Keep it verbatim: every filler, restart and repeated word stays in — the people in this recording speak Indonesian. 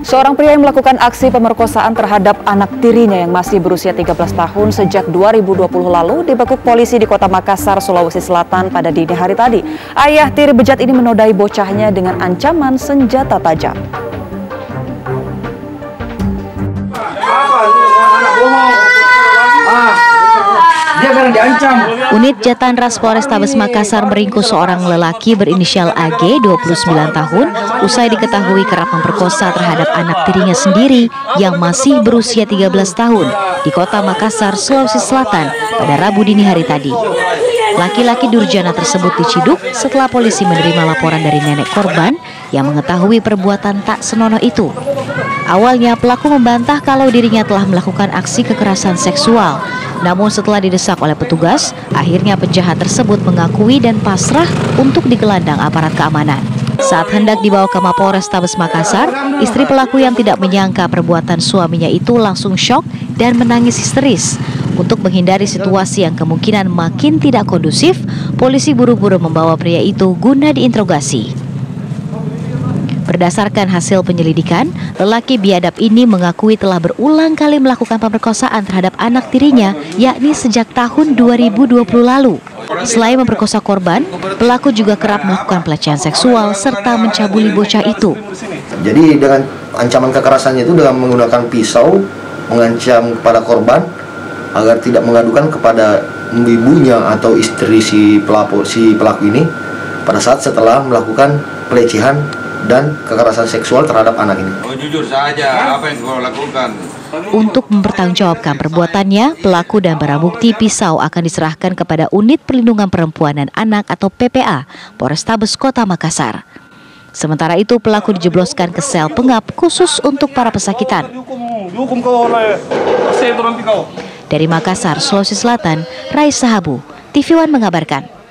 Seorang pria yang melakukan aksi pemerkosaan terhadap anak tirinya yang masih berusia tiga belas tahun sejak dua ribu dua puluh lalu dibekuk polisi di Kota Makassar, Sulawesi Selatan pada dini hari tadi. Ayah tiri bejat ini menodai bocahnya dengan ancaman senjata tajam. Unit Jatanras Polrestabes Makassar meringkus seorang lelaki berinisial A G, dua puluh sembilan tahun, usai diketahui kerap memperkosa terhadap anak tirinya sendiri yang masih berusia tiga belas tahun di Kota Makassar, Sulawesi Selatan pada Rabu dini hari tadi. Laki-laki durjana tersebut diciduk setelah polisi menerima laporan dari nenek korban yang mengetahui perbuatan tak senonoh itu. Awalnya pelaku membantah kalau dirinya telah melakukan aksi kekerasan seksual. Namun setelah didesak oleh petugas, akhirnya penjahat tersebut mengakui dan pasrah untuk digelandang aparat keamanan. Saat hendak dibawa ke Mapolres Tabes Makassar, istri pelaku yang tidak menyangka perbuatan suaminya itu langsung syok dan menangis histeris. Untuk menghindari situasi yang kemungkinan makin tidak kondusif, polisi buru-buru membawa pria itu guna diinterogasi. Berdasarkan hasil penyelidikan, lelaki biadab ini mengakui telah berulang kali melakukan pemerkosaan terhadap anak tirinya, yakni sejak tahun dua ribu dua puluh lalu. Selain memperkosa korban, pelaku juga kerap melakukan pelecehan seksual serta mencabuli bocah itu. Jadi dengan ancaman kekerasannya itu dengan menggunakan pisau, mengancam kepada korban agar tidak mengadukan kepada ibunya atau istri si pelaku, si pelaku ini pada saat setelah melakukan pelecehan dan kekerasan seksual terhadap anak ini. Oh, jujur saja, apa yang kau lakukan? Untuk mempertanggungjawabkan perbuatannya, pelaku dan barang bukti pisau akan diserahkan kepada Unit Perlindungan Perempuan dan Anak atau P P A Polrestabes Kota Makassar. Sementara itu, pelaku dijebloskan ke sel pengap khusus untuk para pesakitan. Dari Makassar, Sulawesi Selatan, Raisa Habu, T V One mengabarkan.